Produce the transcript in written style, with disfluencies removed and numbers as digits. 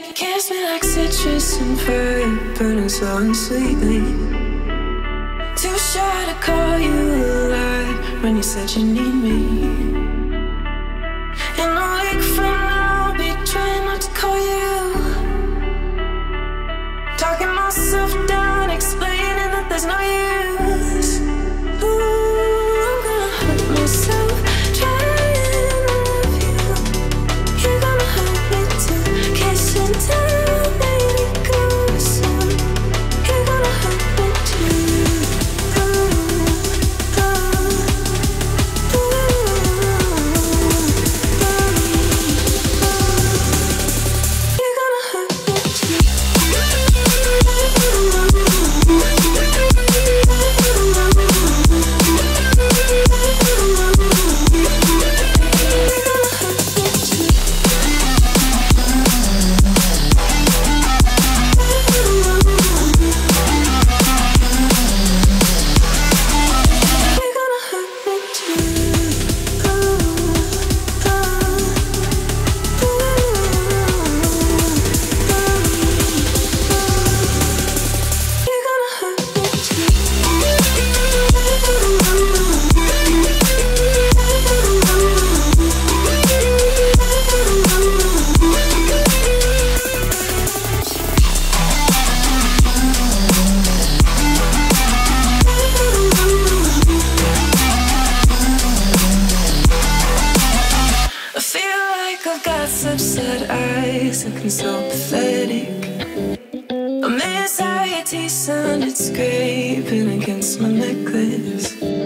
Kiss me like citrus and fire, burning so sweetly. Too shy to call you a lie when you said you need me. In a week from now, I'll be trying not to call you. Talking myself down, explaining that there's no use. Ooh, I'm gonna hurt myself trying to love you. You're gonna hurt me too, kiss and tell me to go soon. You're gonna hurt me too. Upset eyes, looking so pathetic. I miss how your teeth sounded scraping against my necklace.